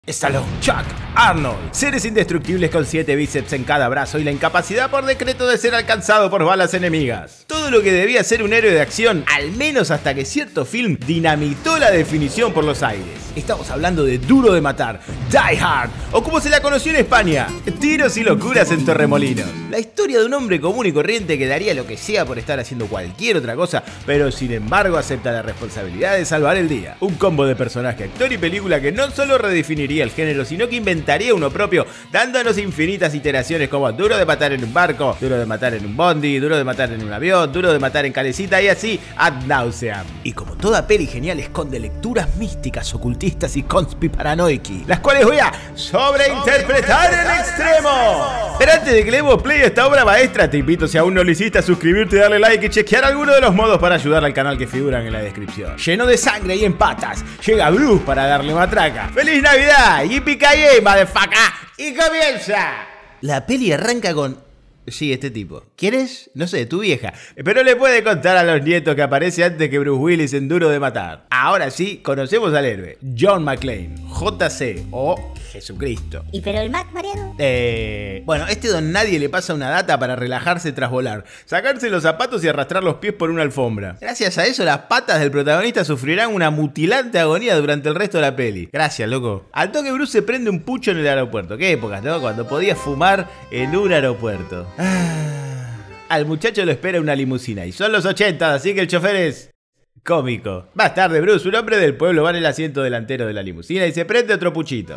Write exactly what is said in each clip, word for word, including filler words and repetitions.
Stallone, Chuck, Arnold, seres indestructibles con siete bíceps en cada brazo y la incapacidad por decreto de ser alcanzado por balas enemigas. Todo lo que debía ser un héroe de acción, al menos hasta que cierto film dinamitó la definición por los aires. Estamos hablando de Duro de Matar, Die Hard, o como se la conoció en España, Tiros y Locuras en Torremolinos. La historia de un hombre común y corriente que daría lo que sea por estar haciendo cualquier otra cosa, pero sin embargo acepta la responsabilidad de salvar el día. Un combo de personaje, actor y película que no solo redefiniría el género, sino que inventaría uno propio, dándonos infinitas iteraciones como Duro de Matar en un barco, Duro de Matar en un bondi, Duro de Matar en un avión, Duro de Matar en calecita y así ad nauseam. Y como toda peli genial esconde lecturas místicas, ocultistas y conspiranoici, las cuales voy a sobreinterpretar en extremo. Pero antes de que le demos play a esta obra maestra, te invito, si aún no lo hiciste, a suscribirte, darle like y chequear alguno de los modos para ayudar al canal que figuran en la descripción. Lleno de sangre y en patas, llega Bruce para darle matraca. ¡Feliz Navidad! ¡Yippee-ki-yay, motherfucker! ¡Y comienza! La peli arranca con... Sí, este tipo. ¿Quién es? No sé, tu vieja. Pero le puede contar a los nietos que aparece antes que Bruce Willis en Duro de Matar. Ahora sí, conocemos al héroe. John McClane, J C o Jesucristo. ¿Y pero el Mac, Mariano? Eh... Bueno, este don nadie le pasa una data para relajarse tras volar, sacarse los zapatos y arrastrar los pies por una alfombra. Gracias a eso, las patas del protagonista sufrirán una mutilante agonía durante el resto de la peli. Gracias, loco. Al toque Bruce se prende un pucho en el aeropuerto. ¿Qué épocas, no? Cuando podía fumar en un aeropuerto. Ah. Al muchacho lo espera una limusina y son los ochenta, así que el chofer es... cómico. Más tarde Bruce, un hombre del pueblo, va en el asiento delantero de la limusina y se prende otro puchito.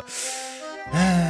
Ah.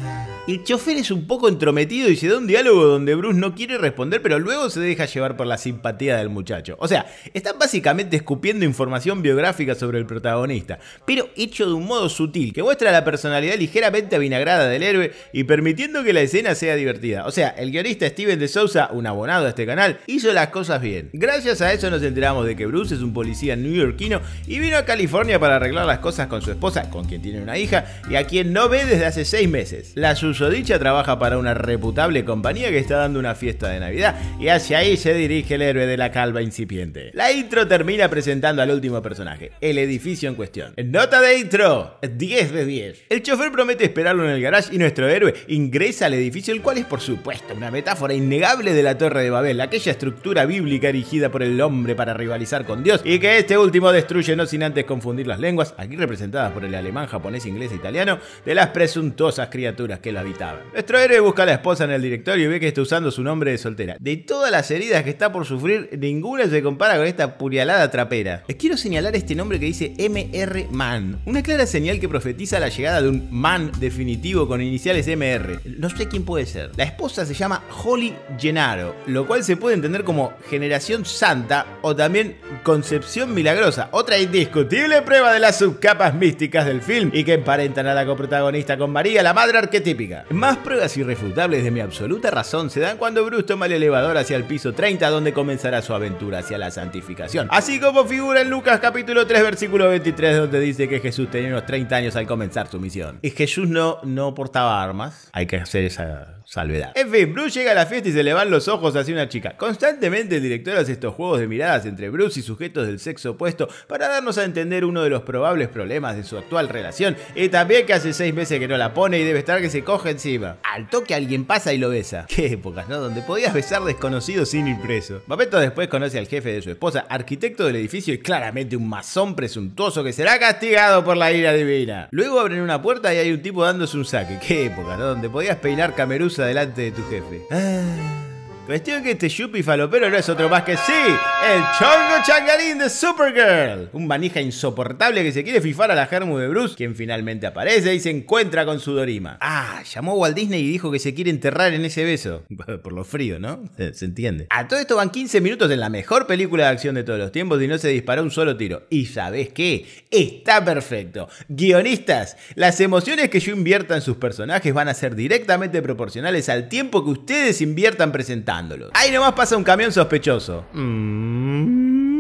El chofer es un poco entrometido y se da un diálogo donde Bruce no quiere responder, pero luego se deja llevar por la simpatía del muchacho. O sea, están básicamente escupiendo información biográfica sobre el protagonista, pero hecho de un modo sutil, que muestra la personalidad ligeramente avinagrada del héroe y permitiendo que la escena sea divertida. O sea, el guionista Steven de Souza, un abonado a este canal, hizo las cosas bien. Gracias a eso nos enteramos de que Bruce es un policía neoyorquino y vino a California para arreglar las cosas con su esposa, con quien tiene una hija, y a quien no ve desde hace seis meses. La susodicha trabaja para una reputable compañía que está dando una fiesta de Navidad y hacia ahí se dirige el héroe de la calva incipiente. La intro termina presentando al último personaje, el edificio en cuestión. Nota de intro, diez de diez. El chofer promete esperarlo en el garage y nuestro héroe ingresa al edificio, el cual es por supuesto una metáfora innegable de la Torre de Babel, aquella estructura bíblica erigida por el hombre para rivalizar con Dios y que este último destruye no sin antes confundir las lenguas, aquí representadas por el alemán, japonés, inglés e italiano, de las presuntuosas criaturas que lo habitaban. Nuestro héroe busca a la esposa en el directorio y ve que está usando su nombre de soltera. De todas las heridas que está por sufrir, ninguna se compara con esta puñalada trapera. Les quiero señalar este nombre que dice M R Man, una clara señal que profetiza la llegada de un man definitivo con iniciales M R. No sé quién puede ser. La esposa se llama Holly Gennaro, lo cual se puede entender como generación santa o también concepción milagrosa, otra indiscutible prueba de las subcapas místicas del film y que emparentan a la coprotagonista con María, la madre arquetípica. Más pruebas irrefutables de mi absoluta razón se dan cuando Bruce toma el elevador hacia el piso treinta, donde comenzará su aventura hacia la santificación. Así como figura en Lucas capítulo tres versículo veintitrés, donde dice que Jesús tenía unos treinta años al comenzar su misión. Y Jesús no, no portaba armas. Hay que hacer esa salvedad. En fin, Bruce llega a la fiesta y se le van los ojos hacia una chica. Constantemente el director hace estos juegos de miradas entre Bruce y sujetos del sexo opuesto para darnos a entender uno de los probables problemas de su actual relación y también que hace seis meses que no la pone y debe estar que se coge encima. Al toque alguien pasa y lo besa. Qué épocas, ¿no? Donde podías besar desconocidos sin ir preso. Momentos después conoce al jefe de su esposa, arquitecto del edificio y claramente un masón presuntuoso que será castigado por la ira divina. Luego abren una puerta y hay un tipo dándose un saque. Qué época, ¿no? Donde podías peinar cameruza delante de tu jefe. Ah... Cuestión que este yuppie falopero no es otro más que sí, el chongo changarín de Supergirl. Un manija insoportable que se quiere fifar a la germu de Bruce, quien finalmente aparece y se encuentra con su Dorima. Ah, llamó a Walt Disney y dijo que se quiere enterrar en ese beso. Por lo frío, ¿no? Se entiende. A todo esto van quince minutos en la mejor película de acción de todos los tiempos y no se disparó un solo tiro. ¿Y sabés qué? Está perfecto. Guionistas, las emociones que yo invierta en sus personajes van a ser directamente proporcionales al tiempo que ustedes inviertan presentando. Ahí nomás pasa un camión sospechoso. Mm.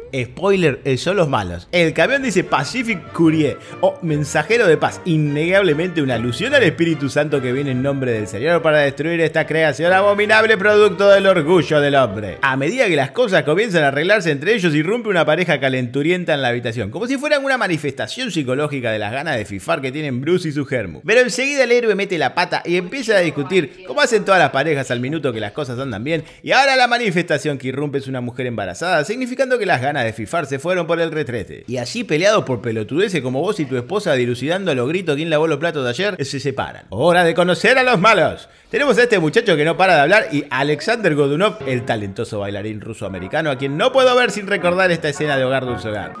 Spoiler, son los malos. El camión dice Pacific Courier o mensajero de paz, innegablemente una alusión al Espíritu Santo que viene en nombre del Señor para destruir esta creación abominable producto del orgullo del hombre. A medida que las cosas comienzan a arreglarse entre ellos, irrumpe una pareja calenturienta en la habitación, como si fueran una manifestación psicológica de las ganas de fifar que tienen Bruce y su germu. Pero enseguida el héroe mete la pata y empieza a discutir, como hacen todas las parejas al minuto que las cosas andan bien, y ahora la manifestación que irrumpe es una mujer embarazada, significando que las ganas de fifar se fueron por el retrete. Y así, peleados por pelotudeces como vos y tu esposa dilucidando a los gritos quién lavó los platos de ayer, se separan. Hora de conocer a los malos. Tenemos a este muchacho que no para de hablar y Alexander Godunov, el talentoso bailarín ruso-americano a quien no puedo ver sin recordar esta escena de Hogar Dulce Hogar.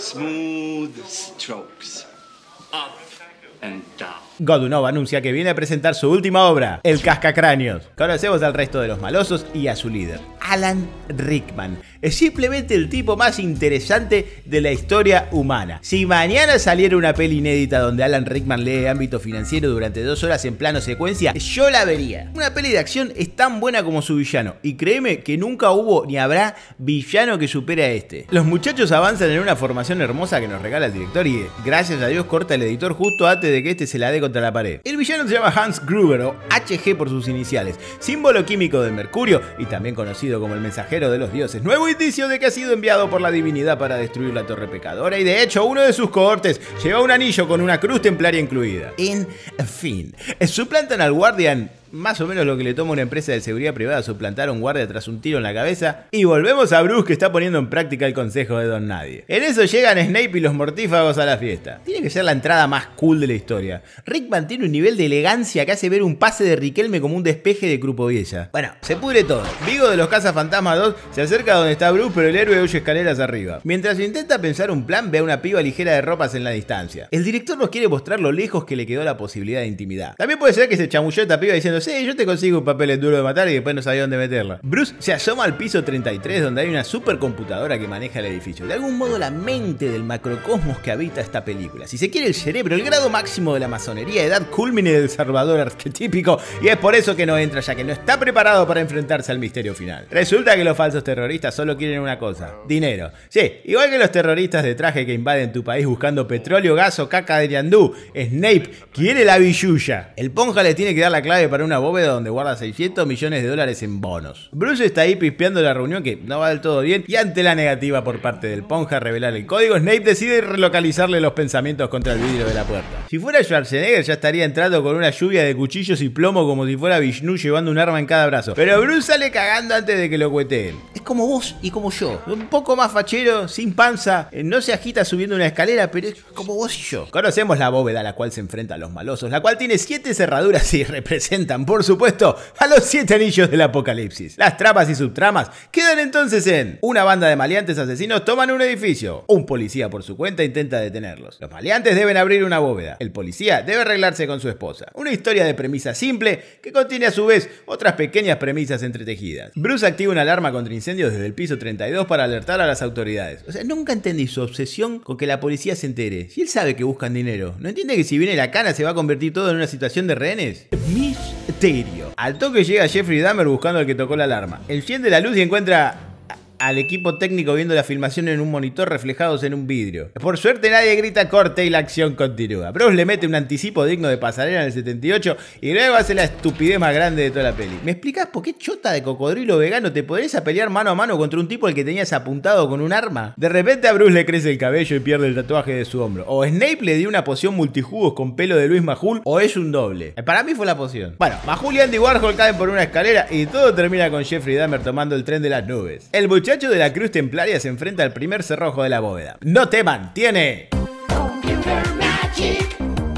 Smooth strokes, up and down. Godunov anuncia que viene a presentar su última obra, El Cascacráneos. Conocemos al resto de los malosos y a su líder, Alan Rickman. Es simplemente el tipo más interesante de la historia humana. Si mañana saliera una peli inédita donde Alan Rickman lee ámbito financiero durante dos horas en plano secuencia, yo la vería. Una peli de acción es tan buena como su villano, y créeme que nunca hubo ni habrá villano que supere a este. Los muchachos avanzan en una formación hermosa que nos regala el director y, gracias a Dios, corta el editor justo antes de que este se la dé contra la pared. El villano se llama Hans Gruber, o H G por sus iniciales, símbolo químico del mercurio y también conocido como el mensajero de los dioses, nuevo indicio de que ha sido enviado por la divinidad para destruir la torre pecadora, y de hecho uno de sus cohortes lleva un anillo con una cruz templaria incluida. En fin, suplantan al guardián, más o menos lo que le toma una empresa de seguridad privada suplantar a un guardia tras un tiro en la cabeza, y volvemos a Bruce, que está poniendo en práctica el consejo de Don Nadie. En eso llegan Snape y los mortífagos a la fiesta. Tiene que ser la entrada más cool de la historia. Rickman tiene un nivel de elegancia que hace ver un pase de Riquelme como un despeje de Krupoviesa. Bueno, se pudre todo. Vigo de los Cazafantasmas dos se acerca a donde está Bruce, pero el héroe huye escaleras arriba. Mientras intenta pensar un plan, ve a una piba ligera de ropas en la distancia. El director nos quiere mostrar lo lejos que le quedó la posibilidad de intimidad. También puede ser que se chamulló esta piba diciendo: sí, yo te consigo un papel en duro de matar, y después no sabía dónde meterla. Bruce se asoma al piso treinta y tres, donde hay una supercomputadora que maneja el edificio. De algún modo, la mente del macrocosmos que habita esta película. Si se quiere, el cerebro, el grado máximo de la masonería, edad culmine del Salvador arquetípico, y es por eso que no entra, ya que no está preparado para enfrentarse al misterio final. Resulta que los falsos terroristas solo quieren una cosa: dinero. Sí, igual que los terroristas de traje que invaden tu país buscando petróleo, gas o caca de ñandú, Snape quiere la billulla. El ponja le tiene que dar la clave para una bóveda donde guarda seiscientos millones de dólares en bonos. Bruce está ahí pispeando la reunión, que no va del todo bien, y ante la negativa por parte del ponja a revelar el código, Snape decide relocalizarle los pensamientos contra el vidrio de la puerta. Si fuera Schwarzenegger, ya estaría entrando con una lluvia de cuchillos y plomo como si fuera Vishnu llevando un arma en cada brazo. Pero Bruce sale cagando antes de que lo cueteen. Es como vos y como yo, un poco más fachero, sin panza, no se agita subiendo una escalera, pero es como vos y yo. Conocemos la bóveda a la cual se enfrentan los malosos, la cual tiene siete cerraduras y representan, por supuesto, a los siete anillos del apocalipsis. Las tramas y subtramas quedan entonces en: una banda de maleantes asesinos toman un edificio. Un policía por su cuenta intenta detenerlos. Los maleantes deben abrir una bóveda. El policía debe arreglarse con su esposa. Una historia de premisa simple que contiene a su vez otras pequeñas premisas entretejidas. Bruce activa una alarma contra incendios desde el piso treinta y dos para alertar a las autoridades. O sea, nunca entendí su obsesión con que la policía se entere. Si él sabe que buscan dinero, ¿no entiende que si viene la cana se va a convertir todo en una situación de rehenes? Misterio. Al toque llega Jeffrey Dahmer buscando al que tocó la alarma. Enciende la luz y encuentra al equipo técnico viendo la filmación en un monitor reflejados en un vidrio. Por suerte nadie grita corte y la acción continúa. Bruce le mete un anticipo digno de pasarela en el setenta y ocho y luego hace la estupidez más grande de toda la peli. ¿Me explicás por qué chota de cocodrilo vegano te podés a pelear mano a mano contra un tipo al que tenías apuntado con un arma? De repente a Bruce le crece el cabello y pierde el tatuaje de su hombro. O Snape le dio una poción multijugos con pelo de Luis Majul, o es un doble. Para mí fue la poción. Bueno, Majul y Andy Warhol caen por una escalera y todo termina con Jeffrey Dahmer tomando el tren de las nubes. El muchacho de la cruz templaria se enfrenta al primer cerrojo de la bóveda. No teman, tiene... Computer Magic.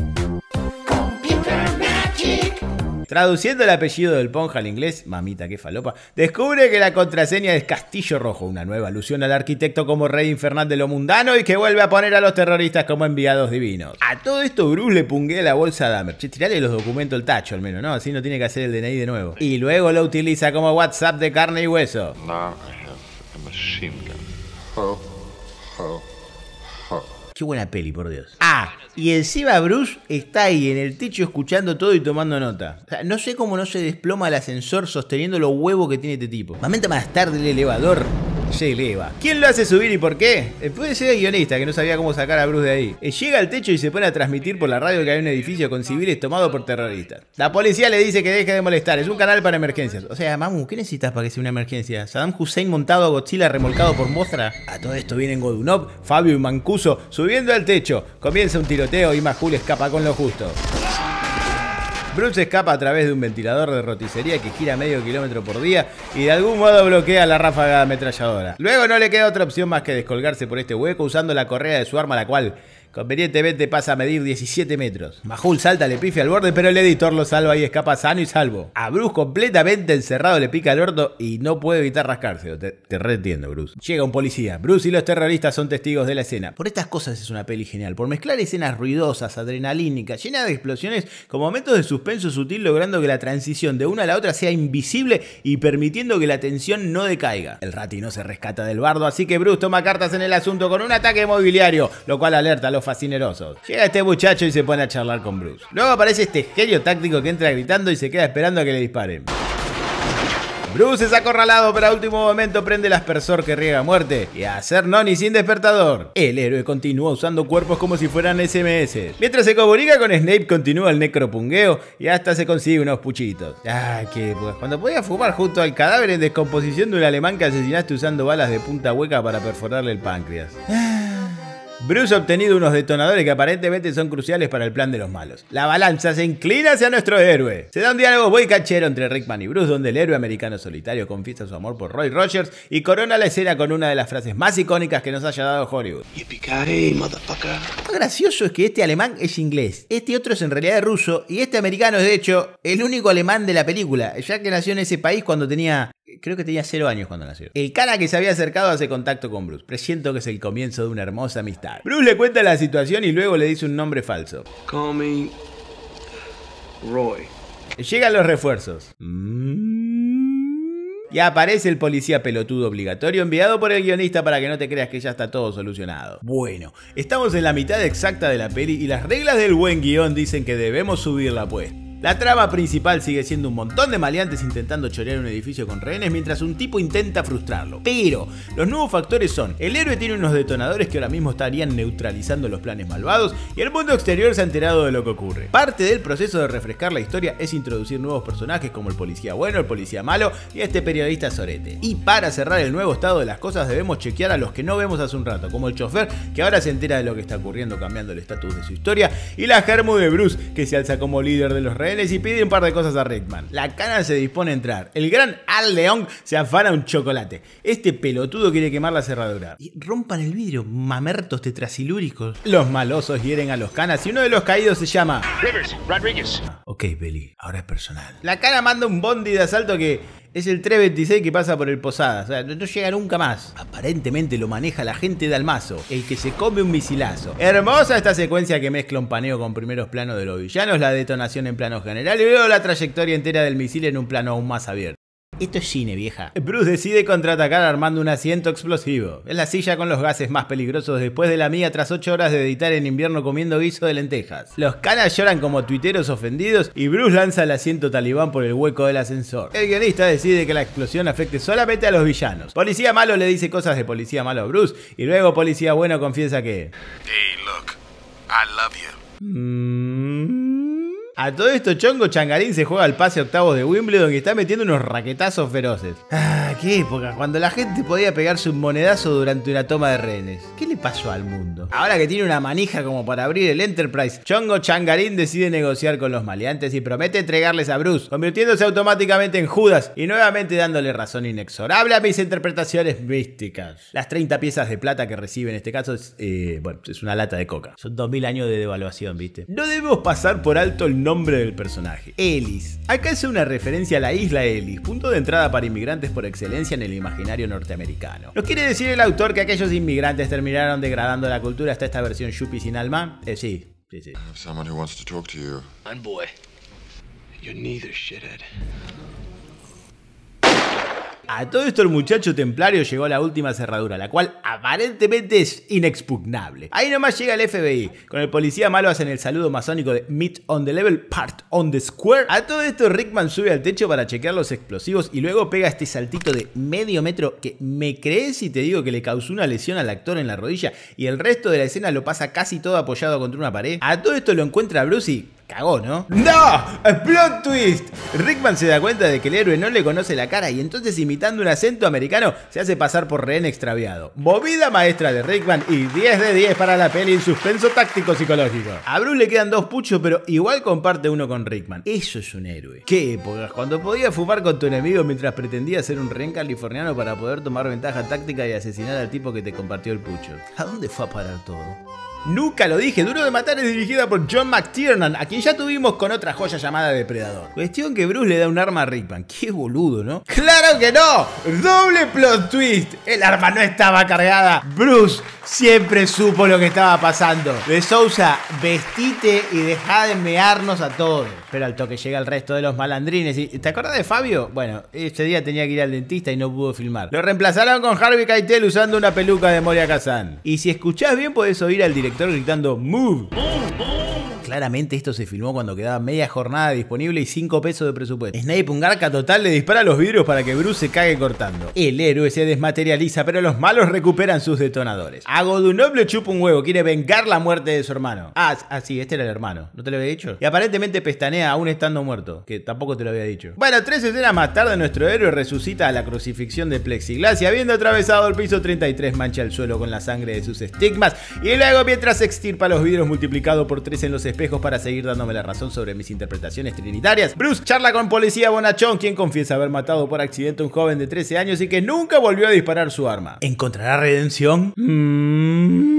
Computer Magic. Traduciendo el apellido del ponja al inglés, mamita que falopa, descubre que la contraseña es Castillo Rojo, una nueva alusión al arquitecto como rey infernal de lo mundano y que vuelve a poner a los terroristas como enviados divinos. A todo esto Bruce le punguea la bolsa a Dahmer. Che, tirale los documentos al tacho al menos, ¿no? Así no tiene que hacer el D N I de nuevo. Y luego lo utiliza como WhatsApp de carne y hueso. No. Machine gun. Ho, ho, ho. Qué buena peli, por Dios. Ah, y encima Bruce está ahí en el techo escuchando todo y tomando nota. O sea, no sé cómo no se desploma el ascensor sosteniendo los huevos que tiene este tipo. Momento más tarde el elevador se eleva. ¿Quién lo hace subir y por qué? Eh, puede ser el guionista que no sabía cómo sacar a Bruce de ahí. Eh, llega al techo y se pone a transmitir por la radio que hay un edificio con civiles tomado por terroristas. La policía le dice que deje de molestar, es un canal para emergencias. O sea, mamu, ¿qué necesitas para que sea una emergencia? ¿Saddam Hussein montado a Godzilla remolcado por Mothra? A todo esto vienen Godunov, Fabio y Mancuso subiendo al techo. Comienza un tiroteo y Majul escapa con lo justo. Bruce escapa a través de un ventilador de roticería que gira medio kilómetro por día y de algún modo bloquea la ráfaga ametralladora. Luego no le queda otra opción más que descolgarse por este hueco usando la correa de su arma, la cual convenientemente pasa a medir diecisiete metros. Majul salta, le pifia al borde, pero el editor lo salva y escapa sano y salvo. A Bruce, completamente encerrado, le pica el orto y no puede evitar rascarse. Te, te reentiendo, Bruce. Llega un policía. Bruce y los terroristas son testigos de la escena. Por estas cosas es una peli genial. Por mezclar escenas ruidosas, adrenalínicas, llenas de explosiones, con momentos de suspenso sutil, logrando que la transición de una a la otra sea invisible y permitiendo que la tensión no decaiga. El Rati no se rescata del bardo, así que Bruce toma cartas en el asunto con un ataque mobiliario, lo cual alerta a los fascinerosos. Llega este muchacho y se pone a charlar con Bruce. Luego aparece este genio táctico que entra gritando y se queda esperando a que le disparen. Bruce es acorralado, pero a último momento prende el aspersor que riega muerte y a hacer noni sin despertador. El héroe continúa usando cuerpos como si fueran ese eme ese. Mientras se comunica con Snape, continúa el necropungueo y hasta se consigue unos puchitos. Ay, qué pues. Cuando podía fumar junto al cadáver en descomposición de un alemán que asesinaste usando balas de punta hueca para perforarle el páncreas. Bruce ha obtenido unos detonadores que aparentemente son cruciales para el plan de los malos. La balanza se inclina hacia nuestro héroe. Se da un diálogo muy cachero entre Rickman y Bruce, donde el héroe americano solitario confiesa su amor por Roy Rogers y corona la escena con una de las frases más icónicas que nos haya dado Hollywood. Yippee-ki-yay, motherfucker. Lo gracioso es que este alemán es inglés, este otro es en realidad ruso y este americano es de hecho el único alemán de la película, ya que nació en ese país cuando tenía... Creo que tenía cero años cuando nació. El cara que se había acercado hace contacto con Bruce. Presiento que es el comienzo de una hermosa amistad. Bruce le cuenta la situación y luego le dice un nombre falso. Call me Roy. Llegan los refuerzos. Y aparece el policía pelotudo obligatorio enviado por el guionista para que no te creas que ya está todo solucionado. Bueno, estamos en la mitad exacta de la peli y las reglas del buen guión dicen que debemos subir la apuesta. La trama principal sigue siendo un montón de maleantes intentando chorear un edificio con rehenes mientras un tipo intenta frustrarlo. Pero los nuevos factores son: el héroe tiene unos detonadores que ahora mismo estarían neutralizando los planes malvados y el mundo exterior se ha enterado de lo que ocurre. Parte del proceso de refrescar la historia es introducir nuevos personajes como el policía bueno, el policía malo y este periodista sorete. Y para cerrar el nuevo estado de las cosas debemos chequear a los que no vemos hace un rato, como el chofer que ahora se entera de lo que está ocurriendo cambiando el estatus de su historia, y la germu de Bruce que se alza como líder de los rehenes y pide un par de cosas a Rickman. La cana se dispone a entrar. El gran Al León se afana un chocolate. Este pelotudo quiere quemar la cerradura. Y rompan el vidrio, mamertos tetrasilúricos. Los malosos hieren a los canas y uno de los caídos se llama Rivers, Rodriguez. Ok, Belly, ahora es personal. La cana manda un bondi de asalto que es el tres veintiséis que pasa por el Posada. O sea, no llega nunca más. Aparentemente lo maneja la gente de Almazo, el que se come un misilazo. Hermosa esta secuencia que mezcla un paneo con primeros planos de los villanos, la detonación en plano general y luego la trayectoria entera del misil en un plano aún más abierto. Esto es cine, vieja. Bruce decide contraatacar armando un asiento explosivo. Es la silla con los gases más peligrosos después de la mía tras ocho horas de editar en invierno comiendo guiso de lentejas. Los canas lloran como tuiteros ofendidos y Bruce lanza el asiento talibán por el hueco del ascensor. El guionista decide que la explosión afecte solamente a los villanos. Policía malo le dice cosas de policía malo a Bruce y luego policía bueno confiesa que... Hey, look, I love you. Mmm... A todo esto, Chongo Changarín se juega al pase octavos de Wimbledon y está metiendo unos raquetazos feroces. Ah, qué época, cuando la gente podía pegarse un monedazo durante una toma de rehenes. ¿Qué le pasó al mundo? Ahora que tiene una manija como para abrir el Enterprise, Chongo Changarín decide negociar con los maleantes y promete entregarles a Bruce, convirtiéndose automáticamente en Judas y nuevamente dándole razón inexorable a mis interpretaciones místicas. Las treinta piezas de plata que recibe en este caso es, eh, bueno, es una lata de coca. Son dos mil años de devaluación, ¿viste? No debemos pasar por alto el nombre del personaje, Ellis. Acá es una referencia a la isla Ellis, punto de entrada para inmigrantes por excelencia en el imaginario norteamericano. ¿Nos quiere decir el autor que aquellos inmigrantes terminaron degradando la cultura hasta esta versión yuppie sin alma? Eh, sí, sí, sí. I have someone who wants to talk to you. Fine boy. You're neither, shithead. A todo esto el muchacho templario llegó a la última cerradura, la cual aparentemente es inexpugnable. Ahí nomás llega el F B I. Con el policía malo hacen el saludo masónico de Meet on the Level, Part on the Square. A todo esto Rickman sube al techo para chequear los explosivos y luego pega este saltito de medio metro que me crees si te digo que le causó una lesión al actor en la rodilla y el resto de la escena lo pasa casi todo apoyado contra una pared. A todo esto lo encuentra Bruce y cagó, ¿no? ¡No! ¡Plot twist! Rickman se da cuenta de que el héroe no le conoce la cara y entonces, imitando un acento americano, se hace pasar por rehén extraviado. Movida maestra de Rickman y diez de diez para la peli en suspenso táctico psicológico. A Bruce le quedan dos puchos, pero igual comparte uno con Rickman. Eso es un héroe. ¿Qué épocas? Cuando podías fumar con tu enemigo mientras pretendías ser un rehén californiano para poder tomar ventaja táctica y asesinar al tipo que te compartió el pucho. ¿A dónde fue a parar todo? Nunca lo dije, Duro de Matar es dirigida por John McTiernan, a quien ya tuvimos con otra joya llamada Depredador. Cuestión que Bruce le da un arma a Rickman. Qué boludo, ¿no? ¡Claro que no! ¡Doble plot twist! El arma no estaba cargada. Bruce siempre supo lo que estaba pasando. De Sousa, vestite y dejá de mearnos a todos. Pero al toque llega el resto de los malandrines. ¿Y te acordás de Fabio? Bueno, ese día tenía que ir al dentista y no pudo filmar. Lo reemplazaron con Harvey Keitel usando una peluca de Moria Kazan. Y si escuchás bien podés oír al director gritando "Move". Claramente esto se filmó cuando quedaba media jornada disponible y cinco pesos de presupuesto. Snape, un garca total, le dispara a los vidrios para que Bruce se cague cortando. El héroe se desmaterializa, pero los malos recuperan sus detonadores. A Godunov le chupa un huevo, quiere vengar la muerte de su hermano. Ah, ah, sí, este era el hermano, ¿no te lo había dicho? Y aparentemente pestanea aún estando muerto, que tampoco te lo había dicho. Bueno, tres escenas más tarde nuestro héroe resucita a la crucifixión de plexiglas y habiendo atravesado el piso treinta y tres mancha el suelo con la sangre de sus estigmas y luego mientras extirpa los vidrios multiplicado por tres en los espejos para seguir dándome la razón sobre mis interpretaciones trinitarias. Bruce charla con policía bonachón, quien confiesa haber matado por accidente a un joven de trece años y que nunca volvió a disparar su arma. ¿Encontrará redención? Mm.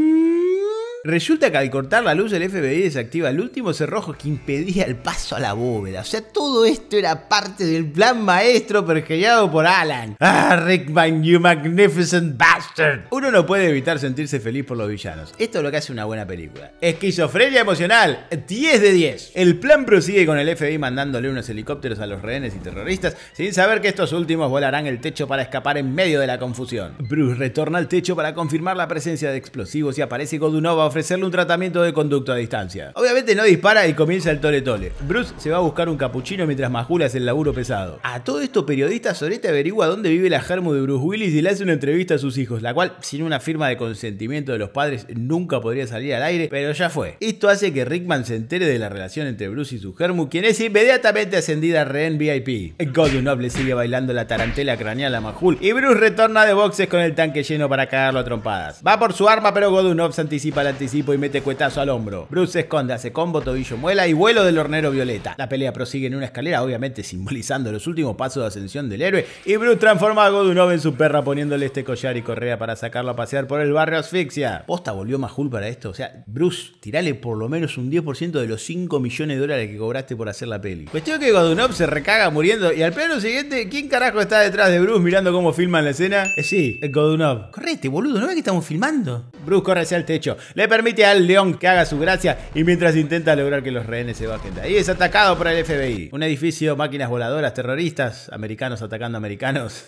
Resulta que al cortar la luz el F B I desactiva el último cerrojo que impedía el paso a la bóveda. O sea, todo esto era parte del plan maestro pergeñado por Alan. ¡Ah, Rickman, you magnificent bastard! Uno no puede evitar sentirse feliz por los villanos. Esto es lo que hace una buena película. Esquizofrenia emocional, diez de diez. El plan prosigue con el F B I mandándole unos helicópteros a los rehenes y terroristas, sin saber que estos últimos volarán el techo para escapar en medio de la confusión. Bruce retorna al techo para confirmar la presencia de explosivos y aparece Godunov a ofrecerle un tratamiento de conducto a distancia. Obviamente no dispara y comienza el tole tole. Bruce se va a buscar un capuchino mientras Majul hace el laburo pesado. A todo esto, periodista Sorete averigua dónde vive la germu de Bruce Willis y le hace una entrevista a sus hijos, la cual, sin una firma de consentimiento de los padres, nunca podría salir al aire, pero ya fue. Esto hace que Rickman se entere de la relación entre Bruce y su germu, quien es inmediatamente ascendida a rehén V I P. Godunov le sigue bailando la tarantela craneal a Majul y Bruce retorna de boxes con el tanque lleno para cagarlo a trompadas. Va por su arma, pero Godunov se anticipa al anticipo y mete cuetazo al hombro. Bruce se esconde, hace combo, tobillo, muela y vuelo del hornero violeta. La pelea prosigue en una escalera, obviamente simbolizando los últimos pasos de ascensión del héroe, y Bruce transforma a Godunov en su perra poniéndole este collar y correa para sacarlo a pasear por el barrio asfixia. ¿Posta volvió Majul para esto? O sea, Bruce, tirale por lo menos un diez por ciento de los cinco millones de dólares que cobraste por hacer la peli. Cuestión que Godunov se recaga muriendo y al plano siguiente, ¿quién carajo está detrás de Bruce mirando cómo filman la escena? Eh, sí, es Godunov. Correte, boludo, ¿no ves que estamos filmando? Bruce corre hacia el techo, le permite al león que haga su gracia y mientras intenta lograr que los rehenes se bajen de ahí, es atacado por el F B I. Un edificio, máquinas voladoras, terroristas, americanos atacando americanos.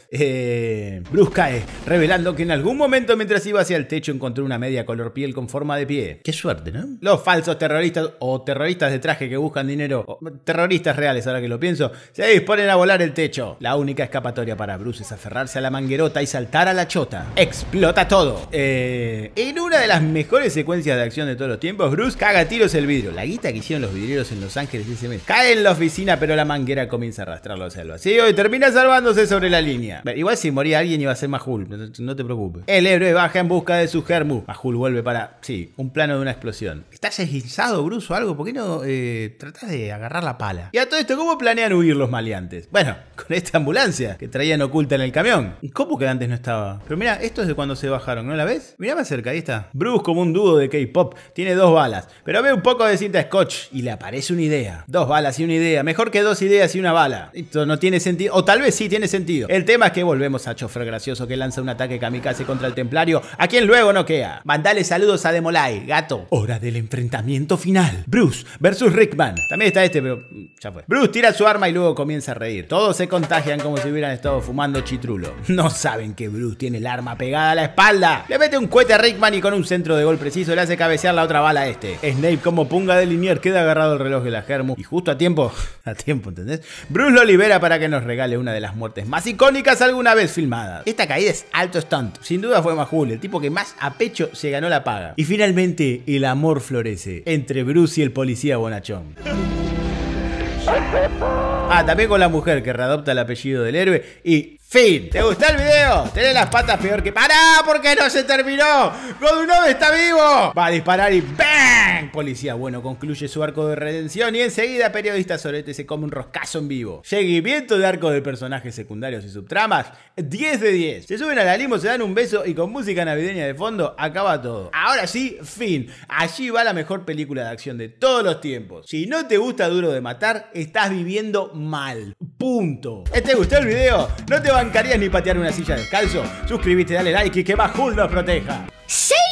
Eh, Bruce cae, revelando que en algún momento mientras iba hacia el techo encontró una media color piel con forma de pie. Qué suerte, ¿no? Los falsos terroristas o terroristas de traje que buscan dinero, o terroristas reales ahora que lo pienso, se disponen a volar el techo. La única escapatoria para Bruce es aferrarse a la manguerota y saltar a la chota. Explota todo. Eh, en una de las mejores secuencias de acción de todos los tiempos, Bruce caga a tiros el vidrio. La guita que hicieron los vidrieros en Los Ángeles ese mes. Cae en la oficina, pero la manguera comienza a arrastrarlo hacia el vacío y termina salvándose sobre la línea. Pero igual si moría alguien iba a ser Majul, no, no te preocupes. El héroe baja en busca de su germu. Majul vuelve para, sí, un plano de una explosión. ¿Estás deslizado, Bruce, o algo? ¿Por qué no eh, tratás de agarrar la pala? Y a todo esto, ¿cómo planean huir los maleantes? Bueno, con esta ambulancia que traían oculta en el camión. ¿Cómo que antes no estaba? Pero mira, esto es de cuando se bajaron, ¿no la ves? Mirá más cerca, ahí está. Bruce, como un dúo de K-pop tiene dos balas, pero ve un poco de cinta scotch y le aparece una idea. Dos balas y una idea, mejor que dos ideas y una bala. Esto no tiene sentido, o tal vez sí tiene sentido. El tema es que volvemos a Chofer gracioso que lanza un ataque kamikaze contra el templario, a quien luego noquea. Mandale saludos a Demolay, gato. Hora del enfrentamiento final. Bruce versus Rickman. También está este, pero ya fue. Bruce tira su arma y luego comienza a reír. Todos se contagian como si hubieran estado fumando chitrulo. No saben que Bruce tiene el arma pegada a la espalda. Le mete un cohete a Rickman y con un centro de gol preciso le hace cabecear la otra bala a este. Snape, como punga de linier, queda agarrado al reloj de la Germu y justo a tiempo, a tiempo, ¿entendés? Bruce lo libera para que nos regale una de las muertes más icónicas alguna vez filmadas. Esta caída es alto stunt. Sin duda fue Majul, el tipo que más a pecho se ganó la paga. Y finalmente el amor florece entre Bruce y el policía bonachón. Ah, también con la mujer que readopta el apellido del héroe y... fin. ¿Te gustó el video? Tenés las patas peor que... ¡Pará! ¿Por qué no se terminó? ¡Godunov está vivo! Va a disparar y ¡bang! Policía bueno concluye su arco de redención y enseguida periodista Sorete se come un roscazo en vivo. Seguimiento de arco de personajes secundarios y subtramas, diez de diez. Se suben a la limo, se dan un beso y con música navideña de fondo acaba todo. Ahora sí, fin. Allí va la mejor película de acción de todos los tiempos. Si no te gusta Duro de Matar, estás viviendo mal. Punto. ¿Te gustó el video? No te bancarías ni patear una silla descalzo. Suscríbete, dale like y que Majul nos proteja. ¡Sí!